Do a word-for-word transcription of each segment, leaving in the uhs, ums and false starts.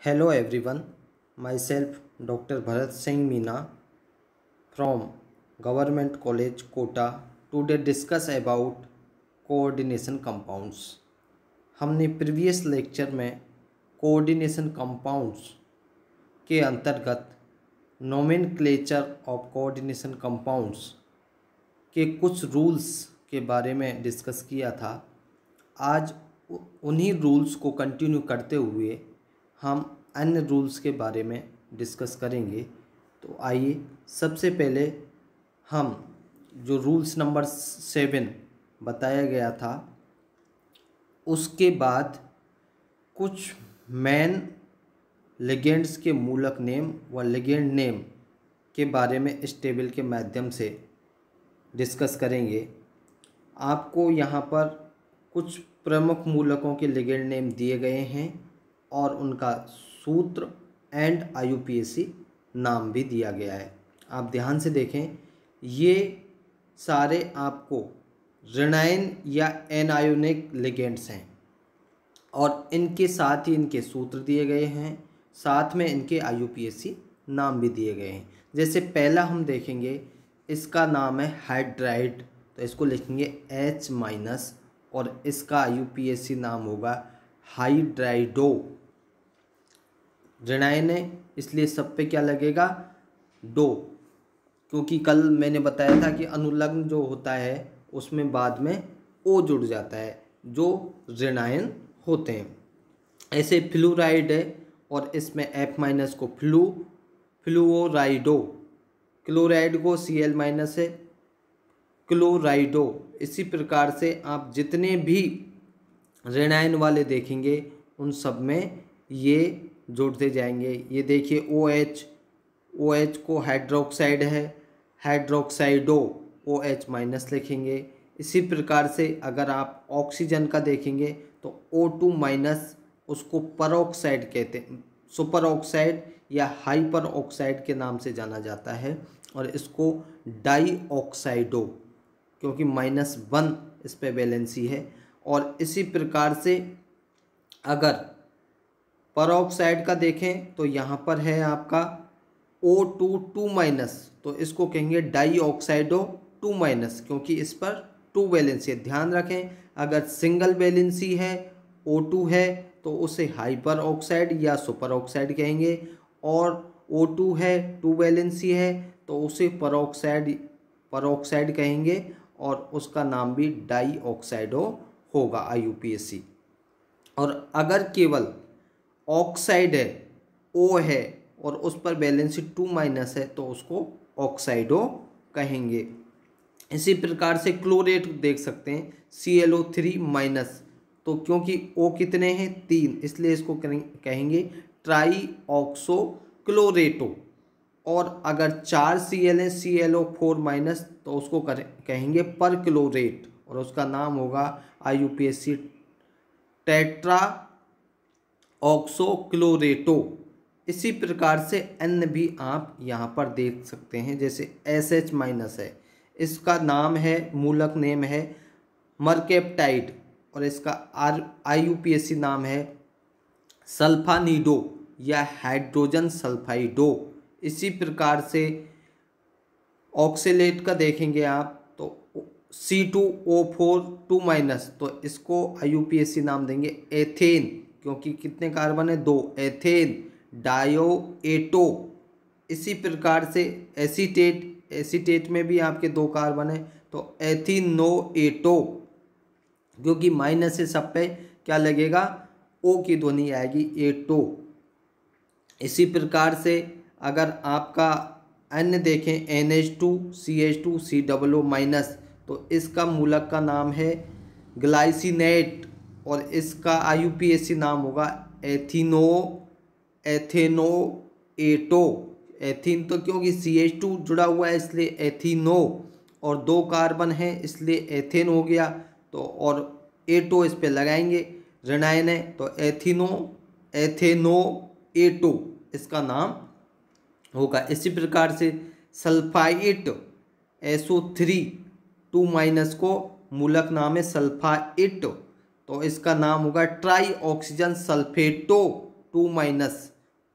Hello everyone, myself Doctor Bharat Singh Meena from Government College Kota. Today discuss about coordination compounds. हमने previous lecture में coordination compounds के अंतर्गत nomenclature of coordination compounds के कुछ rules के बारे में डिस्कस किया था। आज उन्हीं रूल्स को कंटिन्यू करते हुए हम अन्य रूल्स के बारे में डिस्कस करेंगे। तो आइए सबसे पहले हम जो रूल्स नंबर सेवन बताया गया था उसके बाद कुछ मेन लिगेंड्स के मूलक नेम व लिगेंड नेम के बारे में इस टेबल के माध्यम से डिस्कस करेंगे। आपको यहाँ पर कुछ प्रमुख मूलकों के लिगेंड नेम दिए गए हैं और उनका सूत्र and I U P A C नाम भी दिया गया है। आप ध्यान से देखें, ये सारे आपको ऋणायन या एनायोनिक लिगेंड्स हैं और इनके साथ ही इनके सूत्र दिए गए हैं, साथ में इनके आई यू पी ए सी नाम भी दिए गए हैं। जैसे पहला हम देखेंगे, इसका नाम है हाइड्राइड, तो इसको लिखेंगे H माइनस और इसका आई यू पी ए सी नाम होगा हाइड्राइडो। ऋणायन है इसलिए सब पे क्या लगेगा, डो, क्योंकि कल मैंने बताया था कि अनुलग्न जो होता है उसमें बाद में ओ जुड़ जाता है जो ऋणायन होते हैं। ऐसे फ्लूराइड है और इसमें F माइनस को फ्लू फ्लूओराइडो, क्लोराइड को सी एल माइनस है क्लोराइडो। इसी प्रकार से आप जितने भी ऋणायन वाले देखेंगे उन सब में ये जोड़ते जाएंगे। ये देखिए OH, OH को हाइड्रोक्साइड है, हाइड्रोक्साइडो ओ एच माइनस लिखेंगे। इसी प्रकार से अगर आप ऑक्सीजन का देखेंगे तो ओ टू माइनस, उसको परऑक्साइड कहते हैं, सुपर ऑक्साइड या हाइपर ऑक्साइड के नाम से जाना जाता है, और इसको डाई ऑक्साइडो क्योंकि माइनस वन इस पे वैलेंसी है। और इसी प्रकार से अगर परऑक्साइड का देखें तो यहाँ पर है आपका ओ टू टू माइनस, तो इसको कहेंगे डाई ऑक्साइडो टू माइनस क्योंकि इस पर टू वैलेंसी है। ध्यान रखें, अगर सिंगल वैलेंसी है ओ टू है तो उसे हाइपर ऑक्साइड या सुपर ऑक्साइड कहेंगे, और ओ टू है टू वैलेंसी है तो उसे परऑक्साइड परऑक्साइड कहेंगे और उसका नाम भी डाई ऑक्साइडो होगा आई यू पी ए सी। और अगर केवल ऑक्साइड है, ओ है और उस पर वैलेंसी टू माइनस है तो उसको ऑक्साइडो कहेंगे। इसी प्रकार से क्लोरेट देख सकते हैं C L O three minus, तो क्योंकि ओ कितने हैं, तीन, इसलिए इसको कहेंगे ट्राई ऑक्सो क्लोरेटो। और अगर चार सी एल है C L O four minus तो उसको कहेंगे पर क्लोरेट और उसका नाम होगा I U P A C tetraoxochlorato. इसी प्रकार से अन्य भी आप यहाँ पर देख सकते हैं, जैसे एस एच माइनस है, इसका नाम है, मूलक नेम है मरकेप्टाइड और इसका R I U P A C नाम है सल्फानिडो या हाइड्रोजन सल्फाइडो। इसी प्रकार से ऑक्सीलेट का देखेंगे आप तो C two O four two minus, तो इसको आई यू पी ए सी नाम देंगे एथेन क्योंकि कितने कार्बन है, दो, एथेन डायो एटो। इसी प्रकार से एसीटेट, एसीटेट में भी आपके दो कार्बन है तो एथीनो एटो, क्योंकि माइनस से सब पे क्या लगेगा, ओ की ध्वनि आएगी, एटो। इसी प्रकार से अगर आपका अन्य देखें N H two C H two C double O minus, तो इसका मूलक का नाम है ग्लाइसिनेट और इसका आई यू पी ए सी नाम होगा एथिनो एथेनो एटो। एथीन तो क्योंकि सी एच टू जुड़ा हुआ है इसलिए एथिनो, और दो कार्बन है इसलिए एथेन हो गया, तो और एटो इस पे लगाएंगे, ऋणायन है तो एथिनो एथेनो एटो इसका नाम होगा। इसी प्रकार से sulphite S O three two minus को मूलक नाम है सल्फाइट, तो इसका नाम होगा tri oxygen sulphato two minus.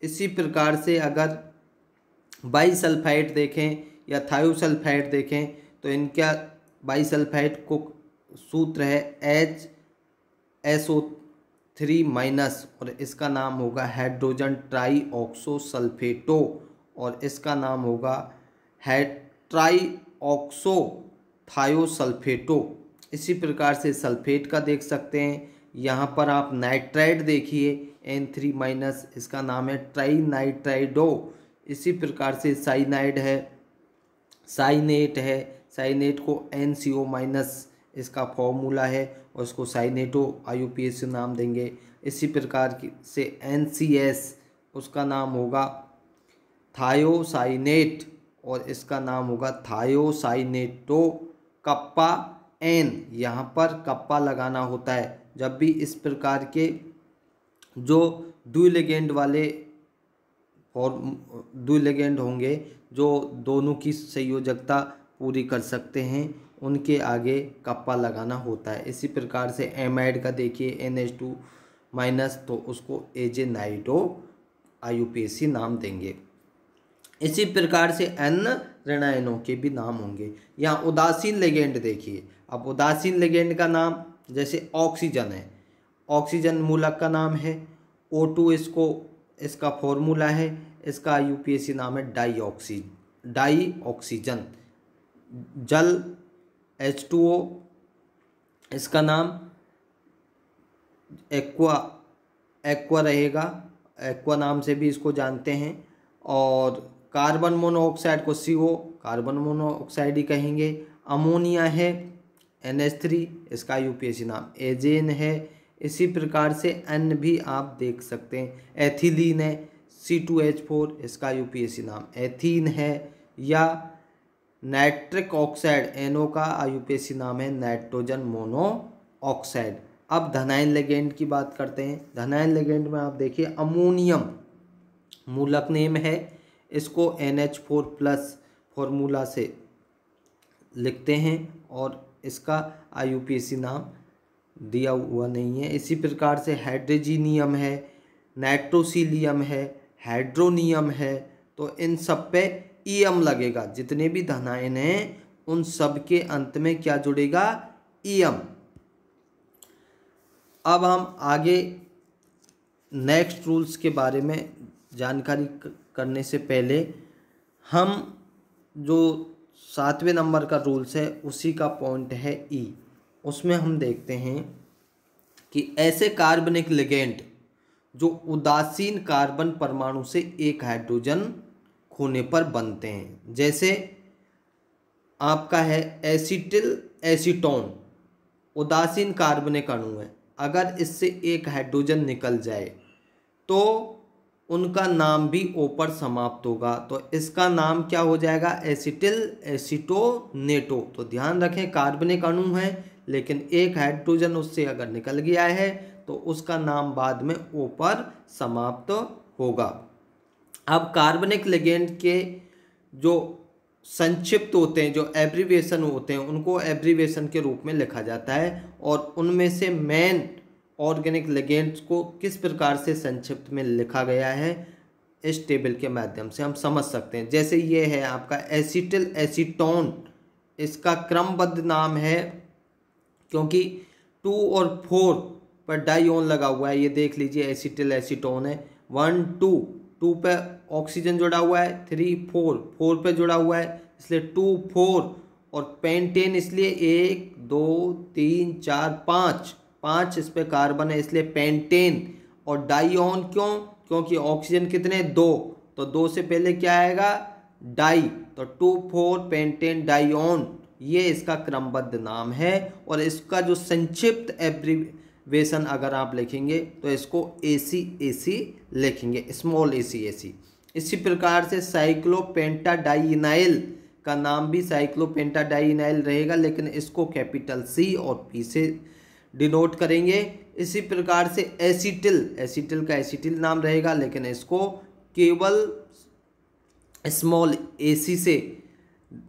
इसी प्रकार से अगर बाईसल्फाइड देखें या थायोसल्फाइड देखें तो इनका बाईसल्फाइड को सूत्र है H S O three minus और इसका नाम होगा हाइड्रोजन ट्राई ऑक्सो सल्फेटो और इसका नाम होगा ट्राई ऑक्सो थायोसल्फेटो। इसी प्रकार से सल्फेट का देख सकते हैं, यहाँ पर आप नाइट्राइड देखिए एन थ्री माइनस, इसका नाम है ट्राई नाइट्राइडो। इसी प्रकार से साइनाइड है, साइनेट है, साइनेट को एन सी ओ माइनस इसका फॉर्मूला है और इसको साइनेटो आई यू पी ए सी नाम देंगे। इसी प्रकार से एन सी एस उसका नाम होगा थायोसाइनेट और इसका नाम होगा थायोसाइनेटो। कप्पा एन, यहाँ पर कप्पा लगाना होता है जब भी इस प्रकार के जो द्विलिगेंड वाले और द्विलिगेंड होंगे जो दोनों की संयोजकता पूरी कर सकते हैं, उनके आगे कप्पा लगाना होता है। इसी प्रकार से एमाइड का देखिए एन एच टू माइनस, तो उसको एजे नाइडो आई यू पी ए सी नाम देंगे। इसी प्रकार से अन्य ऋणायनों के भी नाम होंगे। यहाँ उदासीन लिगेंड देखिए, अब उदासीन लिगेंड का नाम जैसे ऑक्सीजन है, ऑक्सीजन मूलक का नाम है ओ टू, इसको इसका फॉर्मूला है, इसका आई यू पी ए सी नाम है डाई ऑक्सी डाई ऑक्सीजन। जल एच टू ओ, इसका नाम एक्वा एक्वा रहेगा, एक्वा नाम से भी इसको जानते हैं। और कार्बन मोनोऑक्साइड को सी ओ, कार्बन मोनोऑक्साइड ही कहेंगे। अमोनिया है एन एच थ्री, इसका यू पी ए सी नाम एजेन है। इसी प्रकार से अन्य भी आप देख सकते हैं, एथिलीन है सी टू एच फोर, इसका यू पी ए सी नाम एथीन है। या नाइट्रिक ऑक्साइड एन ओ का आई यू पी ए सी नाम है नाइट्रोजन मोनोऑक्साइड। अब धनायन लिगेंड की बात करते हैं। धनायन लिगेंड में आप देखिए अमोनियम मूलक नेम है, इसको N H four plus formula से लिखते हैं और इसका आई यू पी ए सी नाम दिया हुआ नहीं है। इसी प्रकार से हाइड्रोजीनियम है, नाइट्रोसिलियम है, हाइड्रोनियम है, तो इन सब पे ईएम लगेगा। जितने भी धनायन हैं उन सब के अंत में क्या जुड़ेगा? ईएम। अब हम आगे नेक्स्ट रूल्स के बारे में जानकारी करने से पहले हम जो सातवें नंबर का रूल्स है उसी का पॉइंट है ई। उसमें हम देखते हैं कि ऐसे कार्बनिक लिगेंड जो उदासीन कार्बन परमाणु से एक हाइड्रोजन खोने पर बनते हैं, जैसे आपका है एसिटिल एसीटोन, उदासीन कार्बनिक अणु है, अगर इससे एक हाइड्रोजन निकल जाए तो उनका नाम भी ओ पर समाप्त होगा, तो इसका नाम क्या हो जाएगा? Acetyl acetonato. तो ध्यान रखें कार्बनिक अणु है लेकिन एक हाइड्रोजन उससे अगर निकल गया है तो उसका नाम बाद में ओ पर समाप्त होगा। अब कार्बनिक लिगेंड के जो संक्षिप्त होते हैं, जो एब्रीविएशन होते हैं, उनको एब्रीविएशन के रूप में लिखा जाता है और उनमें से मेन ऑर्गेनिक लिगेंड्स को किस प्रकार से संक्षिप्त में लिखा गया है इस टेबल के माध्यम से हम समझ सकते हैं। जैसे ये है आपका एसिटिल एसीटोन, इसका क्रमबद्ध नाम है क्योंकि टू और फोर पर डाइऑन लगा हुआ है। ये देख लीजिए एसिटिल एसीटोन है, वन टू, टू पे ऑक्सीजन जुड़ा हुआ है, थ्री फोर, फोर पे जुड़ा हुआ है इसलिए टू फोर, और पेंटेन इसलिए एक दो तीन चार पाँच, पाँच इस पे कार्बन है इसलिए पेंटेन। और डाइऑन क्यों? क्योंकि ऑक्सीजन कितने? दो, तो दो से पहले क्या आएगा? डाई, तो टू फोर पेंटेन डाइऑन, ये इसका क्रमबद्ध नाम है। और इसका जो संक्षिप्त एब्रीवेशन अगर आप लिखेंगे तो इसको ए सी ए सी लिखेंगे, स्मॉल ए सी ए सी। इसी प्रकार से साइक्लोपेंटाडाइइनाइल का नाम भी साइक्लोपेंटाडाइइनाइल रहेगा लेकिन इसको कैपिटल सी और पी से डिनोट करेंगे। इसी प्रकार से एसिटिल, एसिटिल का एसिटिल नाम रहेगा लेकिन इसको केवल स्मॉल ए सी से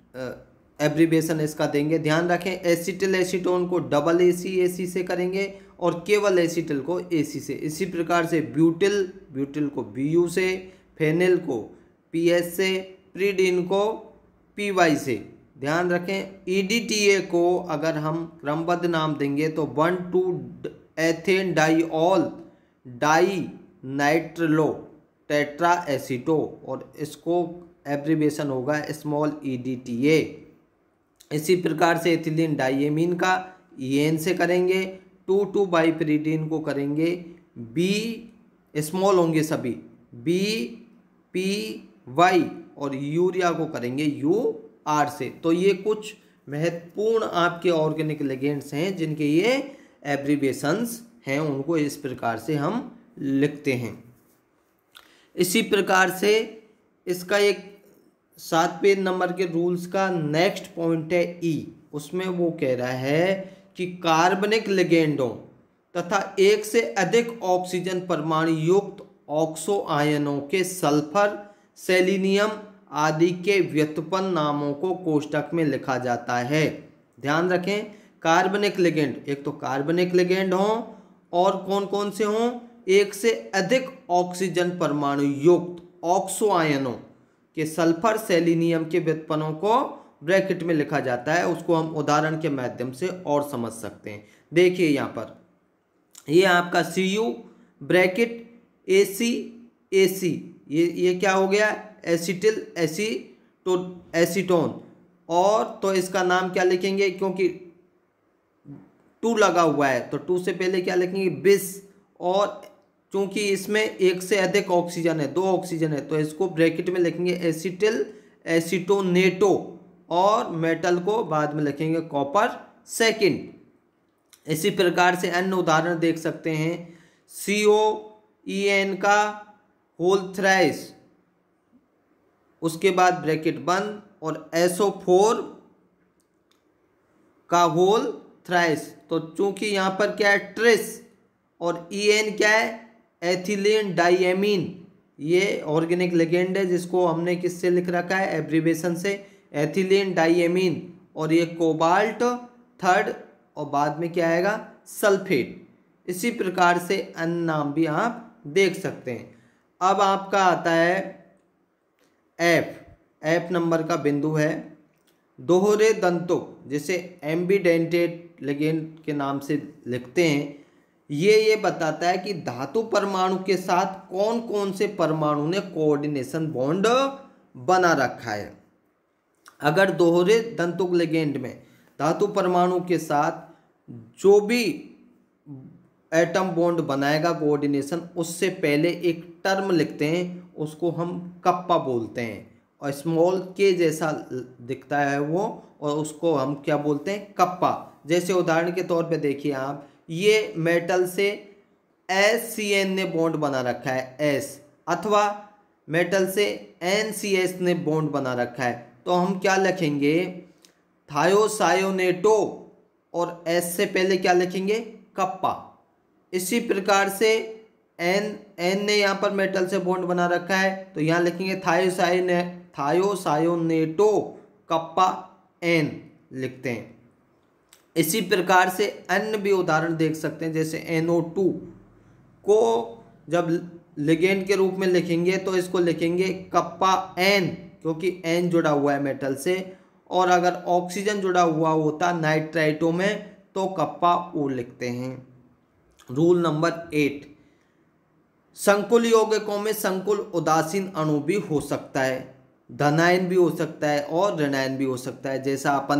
एब्रीविएशन इसका देंगे। ध्यान रखें एसिटिल एसीटोन को double A C A C से करेंगे और केवल एसिटिल को एसी से। इसी प्रकार से ब्यूटिल ब्यूटिल को बीयू से, फेनिल को पीएच से, प्रीडीन को पीवाई से। ध्यान रखें ईडीटीए को अगर हम क्रमबद्ध नाम देंगे तो one two ethane diol di nitrilo tetra aceto, और इसको एब्रीविएशन होगा स्मॉल ईडीटीए। इसी प्रकार से एथिलीन डाइएमीन का ईएन से करेंगे, टू टू बाइपरीडीन को करेंगे बी, स्मॉल होंगे सभी, बी पी वाई, और यूरिया को करेंगे यू आर से। तो ये कुछ महत्वपूर्ण आपके ऑर्गेनिक लिगेंड्स हैं जिनके ये एब्रीविएशंस हैं, उनको इस प्रकार से हम लिखते हैं। इसी प्रकार से इसका एक सात पेज नंबर के रूल्स का नेक्स्ट पॉइंट है ई। उसमें वो कह रहा है कि कार्बनिक लिगेंडों तथा एक से अधिक ऑक्सीजन परमाणु युक्त ऑक्सो आयनों के सल्फर, सेलिनियम आदि के व्युत्पन्न नामों को कोष्टक में लिखा जाता है। ध्यान रखें कार्बनिक लिगेंड, एक तो कार्बनिक लिगेंड हों और कौन कौन से हों, एक से अधिक ऑक्सीजन परमाणु युक्त ऑक्सो आयनों के सल्फर, सेलिनियम के व्युत्पन्नों को ब्रैकेट में लिखा जाता है। उसको हम उदाहरण के माध्यम से और समझ सकते हैं। देखिए यहाँ पर ये आपका सी you bracket A C A सी, ये ये क्या हो गया, एसिटिल एसीटो एसीटोन, और तो इसका नाम क्या लिखेंगे, क्योंकि टू लगा हुआ है तो टू से पहले क्या लिखेंगे बिस, और चूंकि इसमें एक से अधिक ऑक्सीजन है, दो ऑक्सीजन है, तो इसको ब्रैकेट में लिखेंगे एसिटिल एसीटोनेटो, और मेटल को बाद में लिखेंगे कॉपर सेकंड। इसी प्रकार से अन्य उदाहरण देख सकते हैं, सी ओ ई एन का होल थ्राइस, उसके बाद ब्रैकेट बंद, और एस ओ फोर का होल थ्राइस। तो चूंकि यहाँ पर क्या है ट्रेस, और ई एन क्या है एथिलीन डाइएमीन, ये ऑर्गेनिक लिगेंड है जिसको हमने किससे लिख रखा है, एब्रीविएशन से, एथिलीन डाइएमीन, और ये कोबाल्ट थर्ड, और बाद में क्या आएगा सल्फेट। इसी प्रकार से अन्य नाम भी आप देख सकते हैं। अब आपका आता है एफ, एफ नंबर का बिंदु है दोहरे दंतुक, जिसे एम्बीडेंटेड लिगेंड के नाम से लिखते हैं। ये ये बताता है कि धातु परमाणु के साथ कौन कौन से परमाणु ने कोऑर्डिनेशन बॉन्ड बना रखा है। अगर दोहरे दंतुक लिगेंड में धातु परमाणु के साथ जो भी एटम बॉन्ड बनाएगा कोऑर्डिनेशन, उससे पहले एक टर्म लिखते हैं, उसको हम कप्पा बोलते हैं, और स्मॉल के जैसा दिखता है वो, और उसको हम क्या बोलते हैं कप्पा। जैसे उदाहरण के तौर पे देखिए आप, ये मेटल से एस सी एन ने बॉन्ड बना रखा है एस, अथवा मेटल से एन सी एस ने बॉन्ड बना रखा है, तो हम क्या लिखेंगे थायोसायोनेटो, और एस से पहले क्या लिखेंगे कप्पा। इसी प्रकार से एन एन ने यहाँ पर मेटल से बॉन्ड बना रखा है, तो यहाँ लिखेंगे थायोसायोने थायोसायोनेटो कप्पा एन लिखते हैं। इसी प्रकार से अन्य भी उदाहरण देख सकते हैं, जैसे एन ओ टू को जब लिगेंड के रूप में लिखेंगे तो इसको लिखेंगे कप्पा एन, क्योंकि एन जुड़ा हुआ है मेटल से, और अगर ऑक्सीजन जुड़ा हुआ होता नाइट्राइटो में तो कप्पा ओ लिखते हैं। रूल नंबर एट, संकुल यौगिकों में संकुल उदासीन अणु भी हो सकता है, धनायन भी हो सकता है और ऋणायन भी हो सकता है। जैसा अपन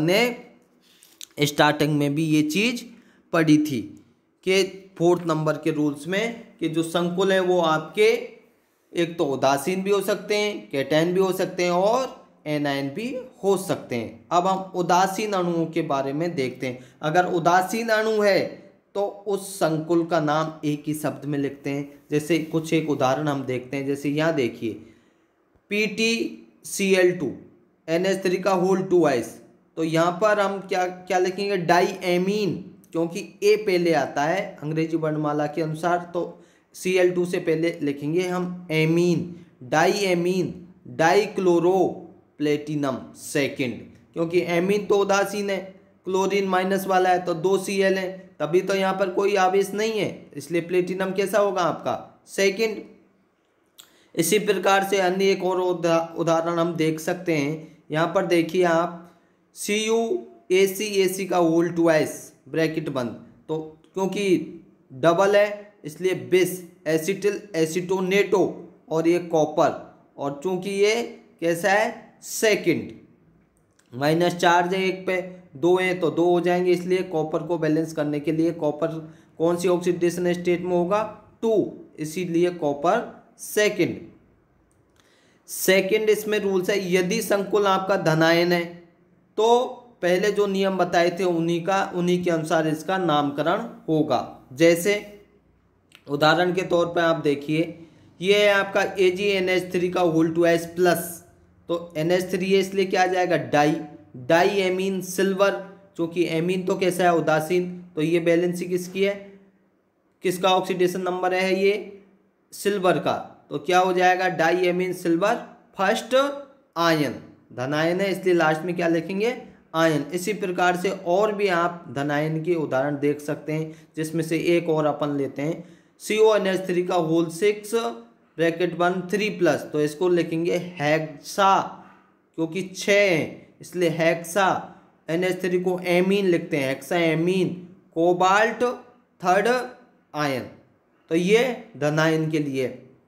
ने स्टार्टिंग में भी ये चीज़ पढ़ी थी कि फोर्थ नंबर के रूल्स में कि जो संकुल है वो आपके एक तो उदासीन भी हो सकते हैं, कैटायन भी हो सकते हैं और एनायन भी हो सकते हैं। अब हम उदासीन अणुओं के बारे में देखते हैं। अगर उदासीन अणु है तो उस संकुल का नाम एक ही शब्द में लिखते हैं। जैसे कुछ एक उदाहरण हम देखते हैं, जैसे यहाँ देखिए P T C L two N H three का होल टू आइस, तो यहाँ पर हम क्या क्या लिखेंगे डाई एमीन, क्योंकि ए पहले आता है अंग्रेजी वर्णमाला के अनुसार, तो सी एल टू से पहले लिखेंगे हम amine, di amine di chloro platinum second, क्योंकि एमीन तो उदासीन है क्लोरीन माइनस वाला है तो दो सी एल है, तभी तो यहाँ पर कोई आवेश नहीं है, इसलिए प्लेटिनम कैसा होगा आपका सेकंड। इसी प्रकार से अन्य एक और उदाहरण हम देख सकते हैं। यहाँ पर देखिए आप सी यू ए सी ए सी का होल ट्वाइस ब्रैकेट बंद, तो क्योंकि डबल है इसलिए बिस एसिटिल एसिटोनेटो और ये कॉपर, और चूंकि ये कैसा है सेकंड, माइनस चार्ज है एक पे, दो हैं तो दो हो जाएंगे, इसलिए कॉपर को बैलेंस करने के लिए कॉपर कौन सी ऑक्सीडेशन स्टेट में होगा टू, इसीलिए कॉपर सेकंड। सेकंड इसमें रूल्स है, यदि संकुल आपका धनायन है तो पहले जो नियम बताए थे उन्हीं का उन्हीं के अनुसार इसका नामकरण होगा। जैसे उदाहरण के तौर पर आप देखिए, ये है आपका A G N H three का होल टू एस प्लस, तो एन एच थ्री है इसलिए क्या आ जाएगा डाई, डाई एमीन सिल्वर, क्योंकि एमीन तो कैसा है उदासीन, तो ये बैलेंसी किसकी है, किसका ऑक्सीडेशन नंबर है ये सिल्वर का, तो क्या हो जाएगा di amine silver first ion, धनायन है इसलिए लास्ट में क्या लिखेंगे आयन। इसी प्रकार से और भी आप धनायन के उदाहरण देख सकते हैं, जिसमें से एक और अपन लेते हैं C O N H three का whole six bracket one three plus, तो इसको लिखेंगे हेक्सा, क्योंकि छः है इसलिए हेक्सा, एन एच थ्री को एमीन लिखते हैं hexa amine, cobalt third ion, तो ये धनायन के लिए।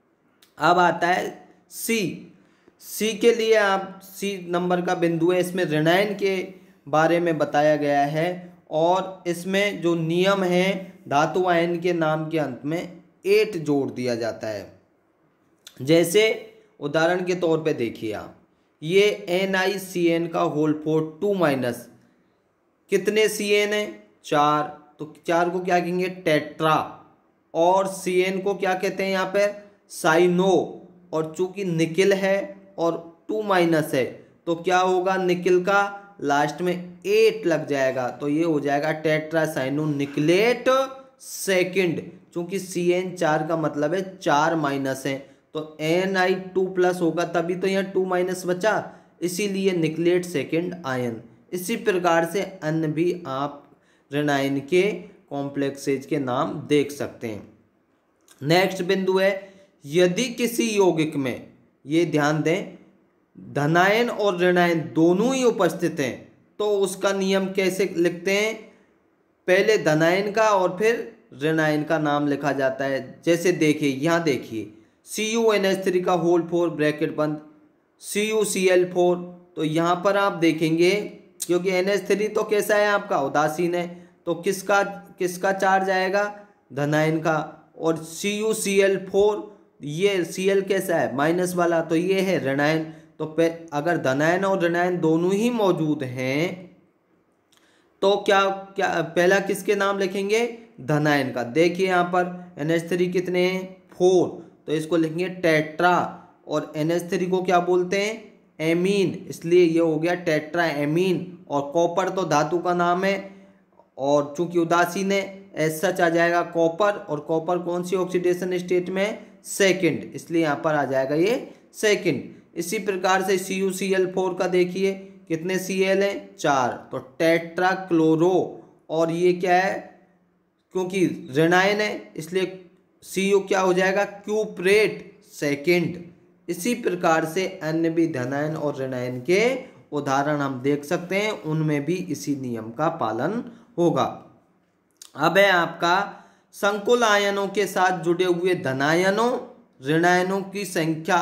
अब आता है सी, सी के लिए आप सी नंबर का बिंदु है, इसमें ऋणायन के बारे में बताया गया है, और इसमें जो नियम है धातु आयन के नाम के अंत में एट जोड़ दिया जाता है। जैसे उदाहरण के तौर पे देखिए आप, ये एन आई सी एन का होल फोर टू माइनस, कितने सी एन है चार, तो चार को क्या कहेंगे टेट्रा, और सी एन को क्या कहते हैं यहाँ पर साइनो, और चूंकि निकिल है और टू माइनस है तो क्या होगा निकिल का लास्ट में एट लग जाएगा, तो ये हो जाएगा टेट्रा साइनो निकलेट सेकंड, चूंकि सी एन चार का मतलब है चार माइनस है, तो एन आई टू प्लस होगा तभी तो यहाँ टू माइनस बचा, इसीलिए निकलेट सेकंड आयन। इसी प्रकार से अन्य भी आप ऋणायन के कॉम्प्लेक्सेज के नाम देख सकते हैं। नेक्स्ट बिंदु है, यदि किसी यौगिक में, ये ध्यान दें, धनायन और ऋणायन दोनों ही उपस्थित हैं तो उसका नियम कैसे लिखते हैं, पहले धनायन का और फिर ऋणायन का नाम लिखा जाता है। जैसे देखिए यहाँ देखिए C U N H three का होल फोर ब्रैकेट बंद C U C L four, तो यहाँ पर आप देखेंगे क्योंकि एन एच थ्री तो कैसा है आपका उदासीन है, तो किसका किसका चार्ज आएगा धनायन का, और C U C L four ये सी एल कैसा है माइनस वाला, तो ये है ऋणायन। तो अगर धनायन और ऋणायन दोनों ही मौजूद हैं तो क्या क्या पहला किसके नाम लिखेंगे धनायन का। देखिए यहाँ पर एन एच थ्री कितने हैं फोर, तो इसको लिखेंगे टेट्रा, और एन एच थ्री को क्या बोलते हैं एमीन, इसलिए ये हो गया टेट्रा एमीन, और कॉपर तो धातु का नाम है और चूंकि उदासीन है एज सच आ जाएगा कॉपर, और कॉपर कौन सी ऑक्सीडेशन स्टेट में सेकंड, इसलिए यहाँ पर आ जाएगा ये सेकंड। इसी प्रकार से C U C L four का देखिए कितने सी एल हैं चार, तो टेट्रा क्लोरो, और ये क्या है क्योंकि ऋणायन है इसलिए सी यू क्या हो जाएगा क्यूप्रेट सेकंड। इसी प्रकार से अन्य भी धनायन और ऋणायन के उदाहरण हम देख सकते हैं, उनमें भी इसी नियम का पालन होगा। अब है आपका संकुल आयनों के साथ जुड़े हुए धनायनों ऋणायनों की संख्या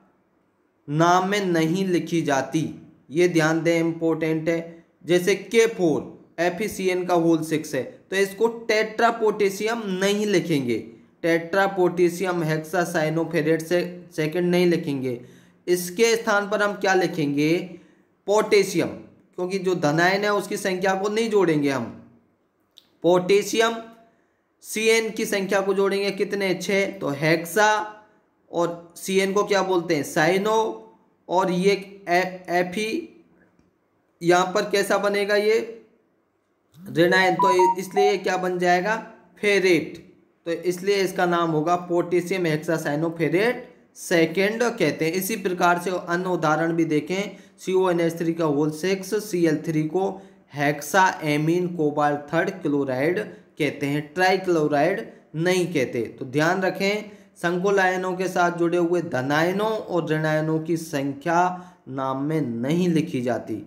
नाम में नहीं लिखी जाती, ये ध्यान दें इम्पोर्टेंट है। जैसे K four F E C N का होल सिक्स है तो इसको टेट्रा पोटेशियम नहीं लिखेंगे, टेट्रा पोटेशियम हेक्सासाइनोफेरेट से सेकंड नहीं लिखेंगे, इसके स्थान पर हम क्या लिखेंगे पोटेशियम, क्योंकि जो धनायन है उसकी संख्या को नहीं जोड़ेंगे हम, पोटेशियम सी एन की संख्या को जोड़ेंगे कितने छः, तो हेक्सा, और सी एन को क्या बोलते हैं साइनो, और ये एफ ई यहाँ पर कैसा बनेगा ये ऋणायन, तो इसलिए ये क्या बन जाएगा फेरेट, तो इसलिए इसका नाम होगा पोटेशियम हेक्सासाइनोफेरेट सेकेंड कहते हैं। इसी प्रकार से अन्य उदाहरण भी देखें, C O N H three का whole six C L three को hexa amine cobalt third chloride कहते हैं, ट्राई क्लोराइड नहीं कहते। तो ध्यान रखें, संकुल आयनों के साथ जुड़े हुए धनायनों और ऋणायनों की संख्या नाम में नहीं लिखी जाती।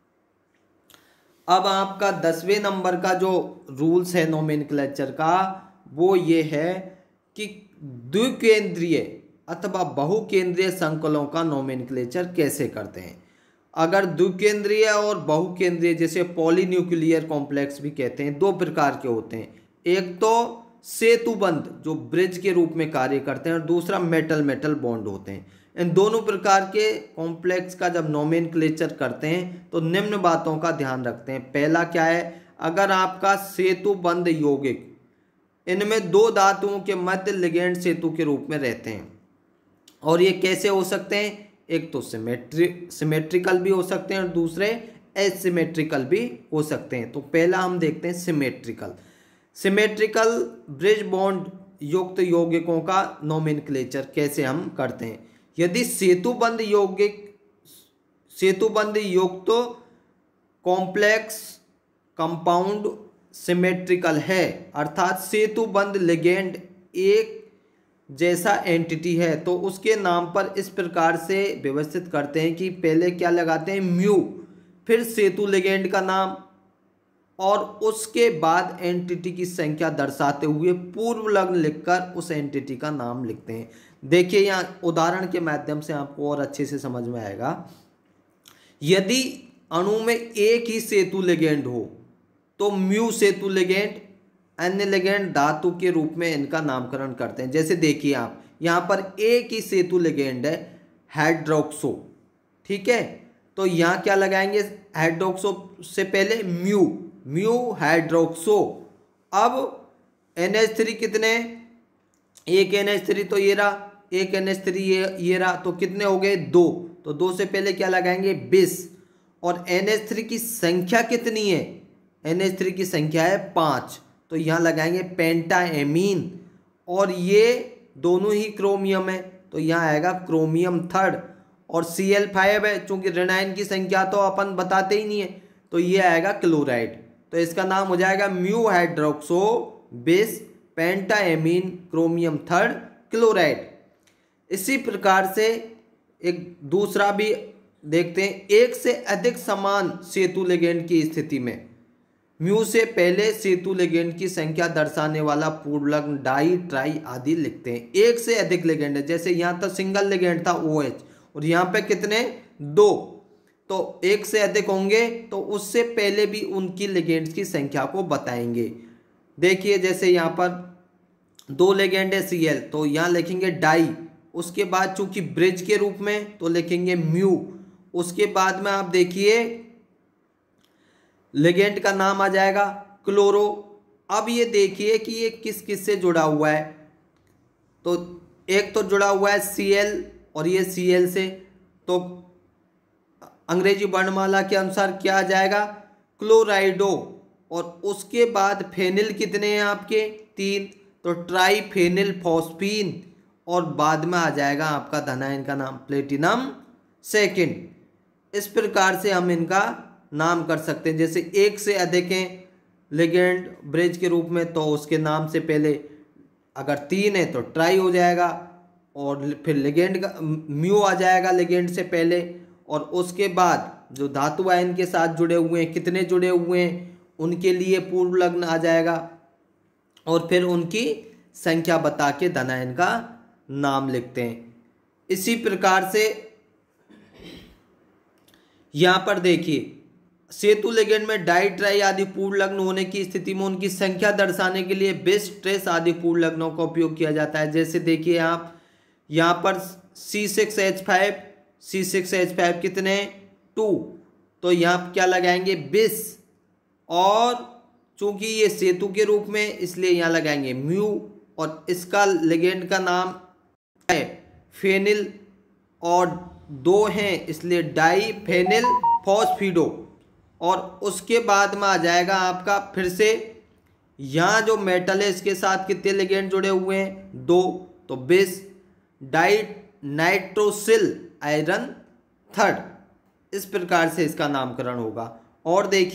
अब आपका दसवें नंबर का जो रूल्स है नोमेनक्लेचर का, वो ये है कि द्विकेंद्रीय अथवा बहुकेंद्रीय संकुलों का नोमेनक्लेचर कैसे करते हैं। अगर द्विकेंद्रीय और बहुकेंद्रीय, जैसे पॉलीन्यूक्लियर कॉम्प्लेक्स भी कहते हैं, दो प्रकार के होते हैं। एक तो सेतुबंध जो ब्रिज के रूप में कार्य करते हैं, और दूसरा मेटल मेटल बॉन्ड होते हैं। इन दोनों प्रकार के कॉम्प्लेक्स का जब नोमेनक्लेचर करते हैं तो निम्न बातों का ध्यान रखते हैं। पहला क्या है, अगर आपका सेतुबंध यौगिक, इनमें दो धातुओं के मध्य लिगेंड सेतु के रूप में रहते हैं, और ये कैसे हो सकते हैं, एक तो सिमेट्री सिमेट्रिकल भी हो सकते हैं और दूसरे एसिमेट्रिकल भी हो सकते हैं। तो पहला हम देखते हैं सिमेट्रिकल। सिमेट्रिकल ब्रिज बॉन्ड युक्त यौगिकों का नोमेनक्लेचर कैसे हम करते हैं। यदि सेतुबंध यौगिक सेतुबंध युक्त कॉम्प्लेक्स कंपाउंड सिमेट्रिकल है, अर्थात सेतुबंध लिगेंड एक जैसा एंटिटी है, तो उसके नाम पर इस प्रकार से व्यवस्थित करते हैं कि पहले क्या लगाते हैं, म्यू, फिर सेतु लिगेंड का नाम, और उसके बाद एंटिटी की संख्या दर्शाते हुए पूर्व लग्न लिखकर उस एंटिटी का नाम लिखते हैं। देखिए यहाँ उदाहरण के माध्यम से आपको और अच्छे से समझ में आएगा। यदि अणु में एक ही सेतु लिगेंड हो तो म्यू सेतु लिगेंड, अन्य लिगेंड धातु के रूप में इनका नामकरण करते हैं। जैसे देखिए आप यहाँ पर एक ही सेतु लिगेंड है, हाइड्रोक्सो, ठीक है, तो यहाँ क्या लगाएंगे, हाइड्रोक्सो से पहले म्यू, म्यू हाइड्रोक्सो। अब एन एच थ्री कितने, एक एन एच थ्री तो ये रहा, एक एन एच थ्री ये ये रहा, तो कितने हो गए, दो, तो दो से पहले क्या लगाएंगे, बीस, और एन एच थ्री की संख्या कितनी है, एन एच थ्री की संख्या है पाँच, तो यहाँ लगाएंगे पेंटाएमीन, और ये दोनों ही क्रोमियम है तो यहाँ आएगा क्रोमियम थर्ड, और सी एल फाइव है, चूंकि ऋणायन की संख्या तो अपन बताते ही नहीं है, तो ये आएगा क्लोराइड। तो इसका नाम हो जाएगा mu hydroxo bis pentaammine chromium third chloride. इसी प्रकार से एक दूसरा भी देखते हैं, एक से अधिक समान सेतु लिगेंड की स्थिति में म्यू से पहले सेतु लिगेंड की संख्या दर्शाने वाला पूर्व लग्न डाई ट्राई आदि लिखते हैं। एक से अधिक लिगेंड है, जैसे यहाँ तो सिंगल लिगेंड था ओ एच, और यहाँ पे कितने, दो, तो एक से अधिक होंगे तो उससे पहले भी उनकी लिगेंड्स की संख्या को बताएंगे। देखिए जैसे यहाँ पर दो लिगेंड है सी एल, तो यहाँ लिखेंगे डाई, उसके बाद चूंकि ब्रिज के रूप में तो लिखेंगे म्यू, उसके बाद में आप देखिए लिगेंड का नाम आ जाएगा क्लोरो। अब ये देखिए कि ये किस किस से जुड़ा हुआ है, तो एक तो जुड़ा हुआ है सी एल और ये सी एल से, तो अंग्रेजी वर्णमाला के अनुसार क्या आ जाएगा, क्लोराइडो, और उसके बाद फेनिल कितने हैं आपके, तीन, तो ट्राईफेनिल फॉस्फीन, और बाद में आ जाएगा आपका धनायन का नाम प्लेटिनम सेकंड। इस प्रकार से हम इनका नाम कर सकते हैं। जैसे एक से अधिक हैं लिगेंड ब्रिज के रूप में, तो उसके नाम से पहले अगर तीन है तो ट्राई हो जाएगा, और फिर लिगेंड का म्यू आ जाएगा लिगेंड से पहले, और उसके बाद जो धातु आयन के साथ जुड़े हुए हैं, कितने जुड़े हुए हैं, उनके लिए पूर्व लग्न आ जाएगा, और फिर उनकी संख्या बता के धनायन का नाम लिखते हैं। इसी प्रकार से यहाँ पर देखिए सेतु लिगेंड में डाई ट्राई आदि पूर्व लग्न होने की स्थिति में उनकी संख्या दर्शाने के लिए बेस ट्रेस आदि पूर्व लग्नों का उपयोग किया जाता है। जैसे देखिए आप यहाँ पर C six H five, C six H five कितने, टू, तो यहाँ क्या लगाएंगे बिस, और चूंकि ये सेतु के रूप में इसलिए यहाँ लगाएंगे म्यू, और इसका लिगेंड का नाम है फेनिल, और दो हैं इसलिए डाई फेनिल फॉस्फिडो, और उसके बाद में आ जाएगा आपका फिर से यहाँ जो मेटल है इसके साथ कितने लिगेंड जुड़े हुए हैं, दो, तो बिस डाई नाइट्रोसिल आयरन थर्ड। इस प्रकार से इसका नामकरण होगा। और देखिए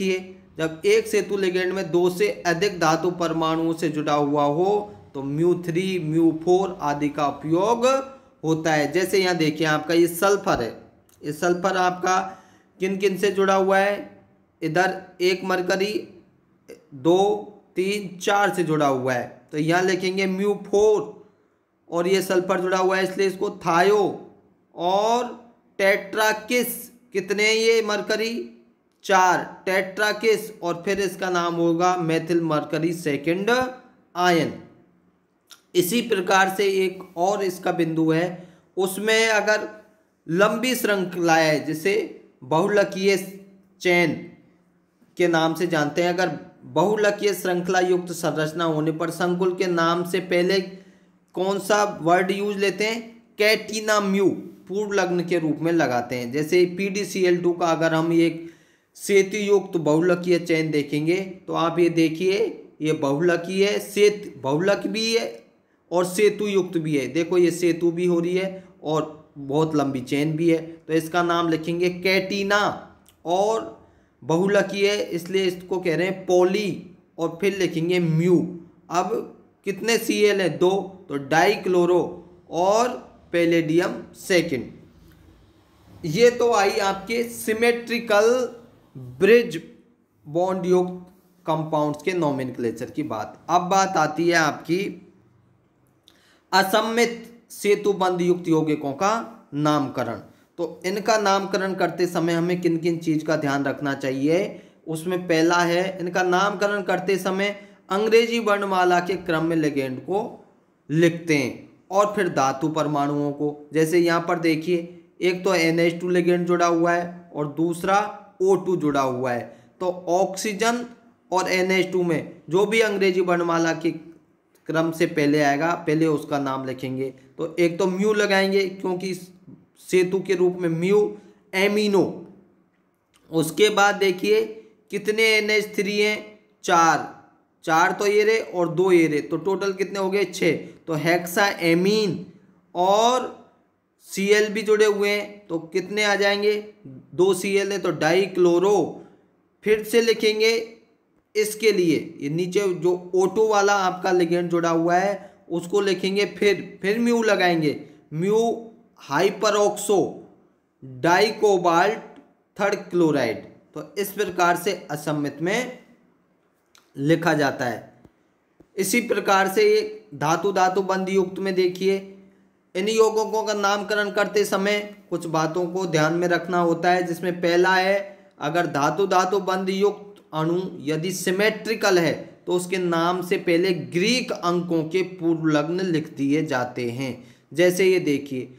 जब एक सेतु लिगेंड में दो से अधिक धातु परमाणुओं से जुड़ा हुआ हो तो म्यू थ्री म्यू फोर आदि का उपयोग होता है। जैसे यहाँ देखिए आपका ये सल्फर है, ये सल्फर आपका किन किन से जुड़ा हुआ है, इधर एक मरकरी दो तीन चार से जुड़ा हुआ है, तो यहाँ लिखेंगे म्यू फोर, और ये सल्फर जुड़ा हुआ है इसलिए इसको थायो, और टेट्राकिस कितने ये मरकरी चार, टेट्राकिस, और फिर इसका नाम होगा मेथिल मरकरी सेकंड आयन। इसी प्रकार से एक और इसका बिंदु है, उसमें अगर लंबी श्रृंखला है जिसे बहुलकीय चेन के नाम से जानते हैं, अगर बहुलकीय श्रृंखला युक्त संरचना होने पर संकुल के नाम से पहले कौन सा वर्ड यूज लेते हैं, कैटिना म्यू पूर्व लग्न के रूप में लगाते हैं। जैसे P D C L two का अगर हम एक सेतु युक्त बहुलकीय चेन देखेंगे तो आप ये देखिए ये बहुलकीय है, सेत बहुलक भी है और सेतु युक्त भी है। देखो ये सेतु भी हो रही है और बहुत लंबी चेन भी है, तो इसका नाम लिखेंगे कैटिना, और बहुलकीय है इसलिए इसको कह रहे हैं पॉली, और फिर लिखेंगे म्यू। अब कितने सी एल है, दो, तो डाइक्लोरो और पैलेडियम सेकंड। ये तो आई आपके सिमेट्रिकल ब्रिज बॉन्ड युक्त कंपाउंड्स के नोमेनक्लेचर की बात। अब बात आती है आपकी असममित सेतुबंध युक्त यौगिकों का नामकरण। तो इनका नामकरण करते समय हमें किन किन चीज का ध्यान रखना चाहिए, उसमें पहला है इनका नामकरण करते समय अंग्रेजी वर्णमाला के क्रम में लिगेंड को लिखते हैं और फिर धातु परमाणुओं को। जैसे यहाँ पर देखिए एक तो एन एच टू लिगेंड जुड़ा हुआ है और दूसरा ओ टू जुड़ा हुआ है, तो ऑक्सीजन और एन एच टू में जो भी अंग्रेजी वर्णमाला के क्रम से पहले आएगा पहले उसका नाम लिखेंगे। तो एक तो म्यू लगाएंगे क्योंकि सेतु के रूप में म्यू एमिनो। उसके बाद देखिए कितने एन एच थ्री हैं, चार, चार तो ये रहे और दो ये रहे, तो टोटल कितने हो गए, छः। तो हेक्सा एमीन और सी एल भी जुड़े हुए हैं तो कितने आ जाएंगे, दो सी एल है तो डाई क्लोरो। फिर से लिखेंगे इसके लिए ये नीचे जो ओटो वाला आपका लिगेंड जुड़ा हुआ है उसको लिखेंगे, फिर फिर म्यू लगाएंगे, mu hydroxo di cobalt third chloride. तो इस प्रकार से असममित में लिखा जाता है। इसी प्रकार से ये धातु धातु बंध युक्त में देखिए इन यौगिकों का नामकरण करते समय कुछ बातों को ध्यान में रखना होता है, जिसमें पहला है अगर धातु धातु बंध युक्त अणु यदि सिमेट्रिकल है तो उसके नाम से पहले ग्रीक अंकों के पूर्व लग्न लिख दिए जाते हैं। जैसे ये देखिए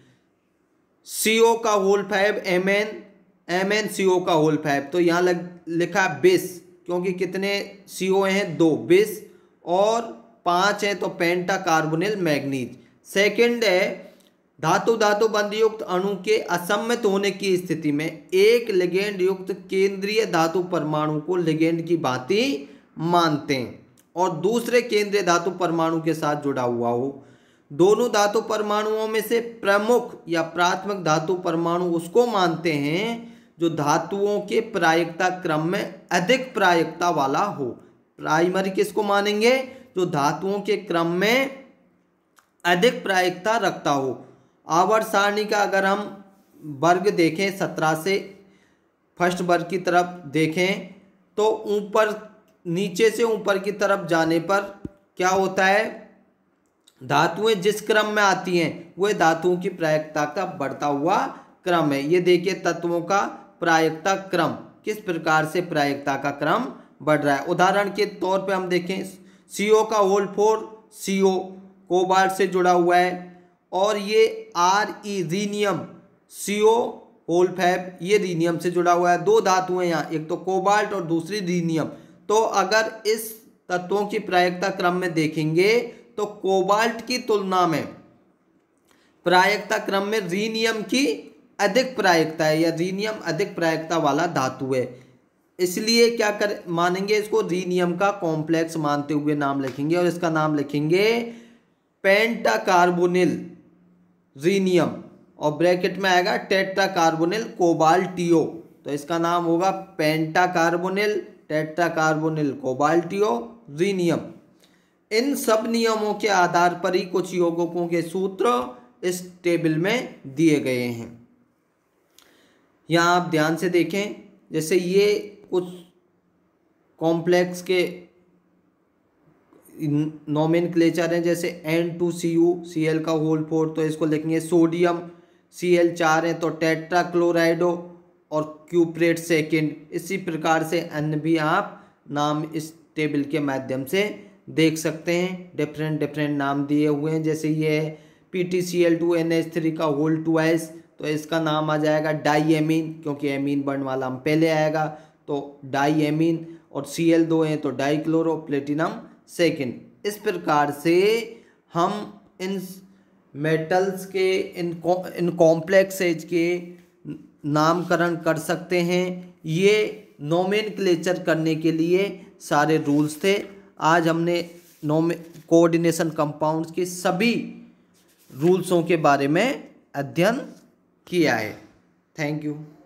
सीओ का whole five M N M N C O का होल फाइव, तो यहाँ लग लिखा बिस क्योंकि कितने सी ओ हैं, दो, बिस, और पांच हैं तो पेंटा कार्बोनिल मैग्नीज। सेकंड है धातु धातु बंध युक्त अणु के असम्मित होने की स्थिति में एक लिगेंड युक्त केंद्रीय धातु परमाणु को लिगेंड की भांति मानते हैं और दूसरे केंद्रीय धातु परमाणु के साथ जुड़ा हुआ हो। दोनों धातु परमाणुओं में से प्रमुख या प्राथमिक धातु परमाणु उसको मानते हैं जो धातुओं के प्रायिकता क्रम में अधिक प्रायिकता वाला हो। प्राइमरी किसको मानेंगे, जो धातुओं के क्रम में अधिक प्रायिकता रखता हो। आवर्त सारणी का अगर हम वर्ग देखें सत्रह से फर्स्ट वर्ग की तरफ देखें तो ऊपर नीचे से ऊपर की तरफ जाने पर क्या होता है, धातुएं जिस क्रम में आती हैं वह धातुओं की प्रायिकता का बढ़ता हुआ क्रम है। ये देखिए तत्वों का प्रायिकता क्रम किस प्रकार से प्रायिकता का क्रम बढ़ रहा है। उदाहरण के तौर पे हम देखें सीओ का होल फोर सीओ कोबाल्ट से जुड़ा हुआ है और ये R E rhenium CO whole five ये रीनियम से जुड़ा हुआ है। दो धातुएं यहाँ, एक तो कोबाल्ट और दूसरी रीनियम। तो अगर इस तत्वों की प्रायिकता क्रम में देखेंगे तो कोबाल्ट की तुलना में प्रायिकता क्रम में रीनियम की अधिक प्रायिकता है या रीनियम अधिक प्रायिकता वाला धातु है, इसलिए क्या कर मानेंगे इसको रीनियम का कॉम्प्लेक्स मानते हुए नाम लिखेंगे और इसका नाम लिखेंगे पेंटा कार्बोनिल रीनियम और ब्रैकेट में आएगा टेट्रा कार्बोनिल कोबाल्टियो। तो इसका नाम होगा पेंटा कार्बोनिल टेट्राकार्बोनिल कोबाल्टियोरिनियम। इन सब नियमों के आधार पर ही कुछ यौगिकों के सूत्र इस टेबल में दिए गए हैं। यहाँ आप ध्यान से देखें, जैसे ये कुछ कॉम्प्लेक्स के नोमेनक्लेचर हैं, जैसे N two C U C L का होल फोर, तो इसको लिखेंगे सोडियम। सी एल चार है तो टेट्राक्लोराइडो और क्यूप्रेट सेकेंड। इसी प्रकार से अन्य भी आप नाम इस टेबल के माध्यम से देख सकते हैं। डिफरेंट डिफरेंट नाम दिए हुए हैं, जैसे ये है P T C L two N H three का होल ट्वाइस, तो इसका नाम आ जाएगा डाई एमीन, क्योंकि एमीन बर्न वाला हम पहले आएगा तो डाई एमीन। और सी एल दो हैं तो डाई क्लोरो प्लेटिनम सेकेंड। इस प्रकार से हम इन मेटल्स के इन इन कॉम्प्लेक्सेज के नामकरण कर सकते हैं। ये नोमेनक्लेचर करने के लिए सारे रूल्स थे। आज हमने नोमे कोऑर्डिनेशन कंपाउंड्स के सभी रूल्सों के बारे में अध्ययन किया है। Thank you.